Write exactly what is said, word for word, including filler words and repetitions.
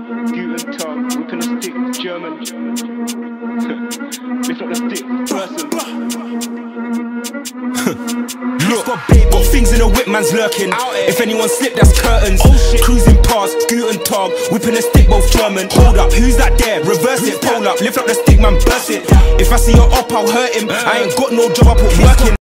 Guten Tag, whipping a stick, German. Lift up the stick, person. Look, got babe, got things in the whip, man's lurking. If anyone slip, that's curtains. Oh shit. Cruising past, Guten Tag, whipping a stick, both German. Hold up, who's that there? Reverse it, pull up, lift up the stick, man, burst it. If I see her up, I'll hurt him. I ain't got no job, I put work in.